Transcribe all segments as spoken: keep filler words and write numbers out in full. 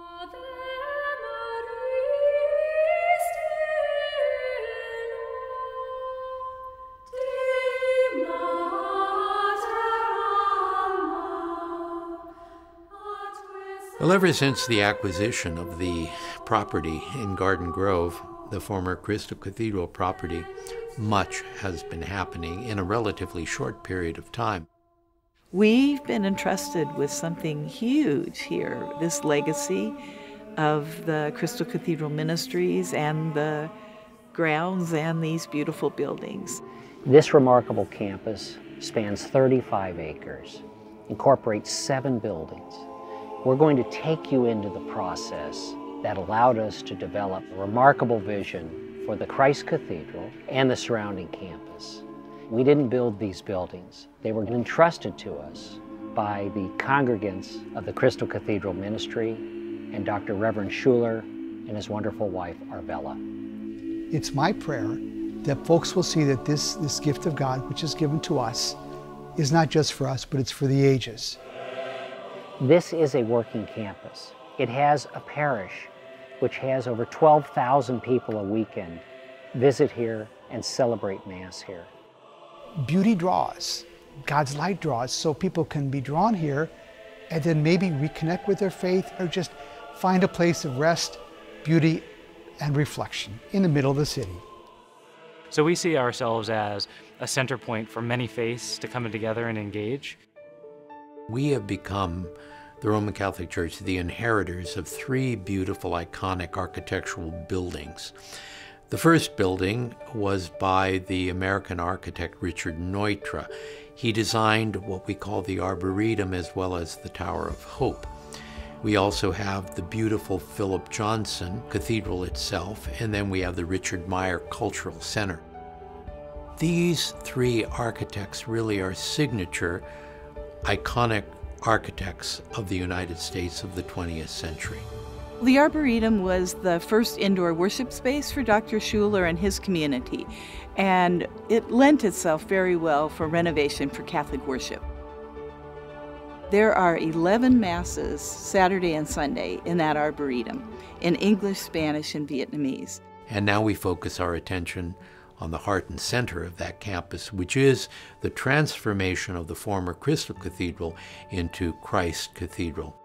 Well, ever since the acquisition of the property in Garden Grove, the former Christ Cathedral property, much has been happening in a relatively short period of time. We've been entrusted with something huge here, this legacy of the Christ Cathedral ministries and the grounds and these beautiful buildings. This remarkable campus spans thirty-five acres, incorporates seven buildings. We're going to take you into the process that allowed us to develop a remarkable vision for the Christ Cathedral and the surrounding campus. We didn't build these buildings. They were entrusted to us by the congregants of the Christ Cathedral Ministry and Doctor Reverend Schuler and his wonderful wife, Arbella. It's my prayer that folks will see that this, this gift of God, which is given to us, is not just for us, but it's for the ages. This is a working campus. It has a parish which has over twelve thousand people a weekend visit here and celebrate Mass here. Beauty draws, God's light draws, so people can be drawn here and then maybe reconnect with their faith or just find a place of rest, beauty, and reflection in the middle of the city. So we see ourselves as a center point for many faiths to come together and engage. We have become, the Roman Catholic Church, the inheritors of three beautiful, iconic architectural buildings. The first building was by the American architect Richard Neutra. He designed what we call the Arboretum as well as the Tower of Hope. We also have the beautiful Philip Johnson Cathedral itself, and then we have the Richard Meyer Cultural Center. These three architects really are signature, iconic architects of the United States of the twentieth century. The Arboretum was the first indoor worship space for Doctor Schuler and his community, and it lent itself very well for renovation for Catholic worship. There are eleven masses Saturday and Sunday in that Arboretum, in English, Spanish, and Vietnamese. And now we focus our attention on the heart and center of that campus, which is the transformation of the former Christ Cathedral into Christ Cathedral.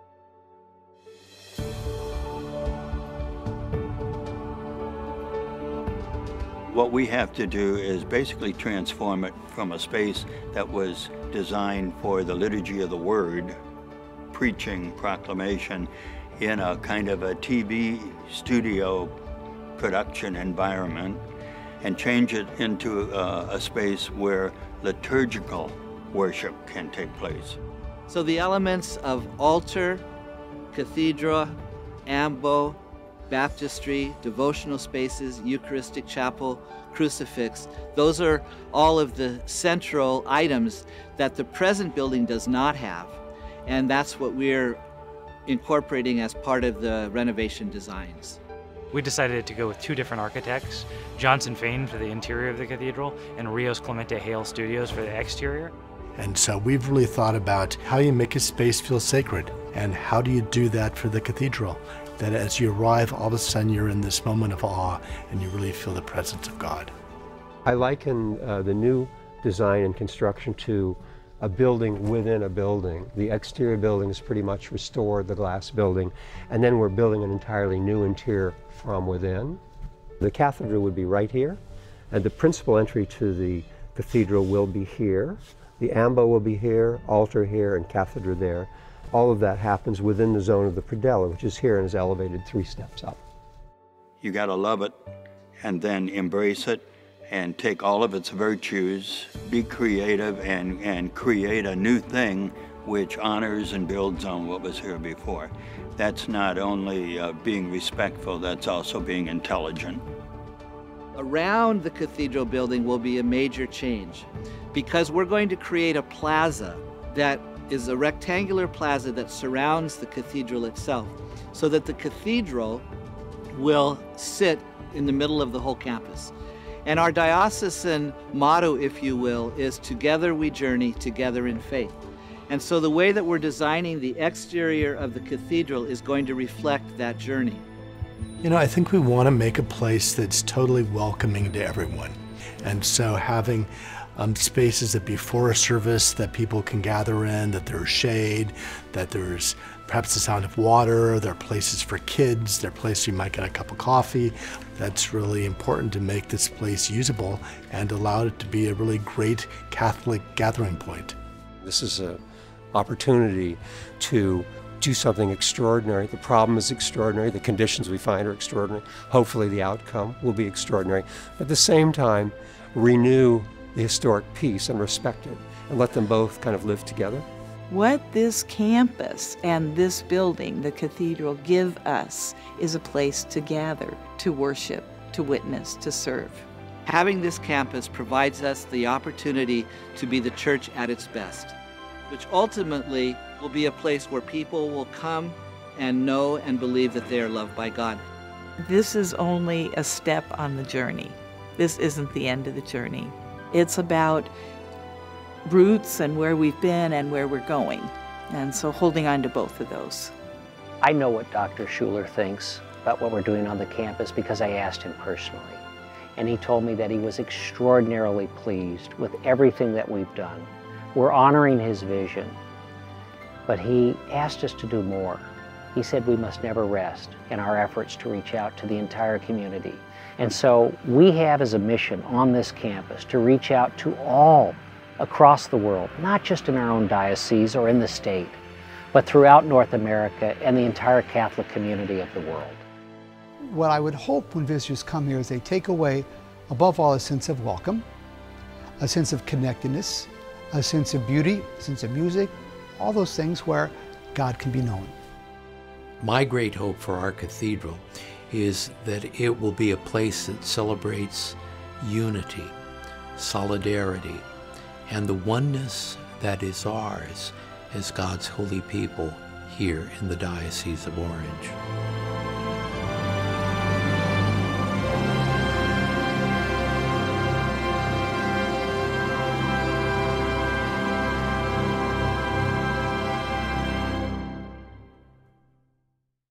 What we have to do is basically transform it from a space that was designed for the liturgy of the Word, preaching, proclamation, in a kind of a T V studio production environment, and change it into a, a space where liturgical worship can take place. So the elements of altar, cathedra, ambo, baptistry, devotional spaces, Eucharistic chapel, crucifix, those are all of the central items that the present building does not have. And that's what we're incorporating as part of the renovation designs. We decided to go with two different architects, Johnson Fain for the interior of the cathedral and Rios Clemente Hale Studios for the exterior. And so we've really thought about how you make a space feel sacred, and how do you do that for the cathedral? That as you arrive, all of a sudden you're in this moment of awe and you really feel the presence of God. I liken uh, the new design and construction to a building within a building. The exterior building is pretty much restored, the glass building, and then we're building an entirely new interior from within. The cathedral would be right here, and the principal entry to the cathedral will be here. The ambo will be here, altar here, and cathedra there. All of that happens within the zone of the predella, which is here and is elevated three steps up. You gotta love it and then embrace it and take all of its virtues, be creative, and, and create a new thing which honors and builds on what was here before. That's not only uh, being respectful, that's also being intelligent. Around the cathedral building will be a major change because we're going to create a plaza that is a rectangular plaza that surrounds the cathedral itself, so that the cathedral will sit in the middle of the whole campus. And our diocesan motto, if you will, is together we journey, together in faith. And so the way that we're designing the exterior of the cathedral is going to reflect that journey. You know, I think we want to make a place that's totally welcoming to everyone. And so having um, spaces that before a service that people can gather in, that there's shade, that there's perhaps the sound of water, there are places for kids, there are places you might get a cup of coffee. That's really important to make this place usable and allow it to be a really great Catholic gathering point. This is an opportunity to do something extraordinary. The problem is extraordinary, the conditions we find are extraordinary. Hopefully the outcome will be extraordinary. At the same time, renew the historic peace and respect it, and let them both kind of live together. What this campus and this building, the cathedral, give us is a place to gather, to worship, to witness, to serve. Having this campus provides us the opportunity to be the church at its best, which ultimately will be a place where people will come and know and believe that they are loved by God. This is only a step on the journey. This isn't the end of the journey. It's about roots and where we've been and where we're going. And so holding on to both of those. I know what Doctor Schuler thinks about what we're doing on the campus because I asked him personally. And he told me that he was extraordinarily pleased with everything that we've done. We're honoring his vision, but he asked us to do more. He said we must never rest in our efforts to reach out to the entire community. And so we have as a mission on this campus to reach out to all across the world, not just in our own diocese or in the state, but throughout North America and the entire Catholic community of the world. What I would hope when visitors come here is they take away, above all, a sense of welcome, a sense of connectedness, a sense of beauty, a sense of music, all those things where God can be known. My great hope for our cathedral is that it will be a place that celebrates unity, solidarity, and the oneness that is ours as God's holy people here in the Diocese of Orange.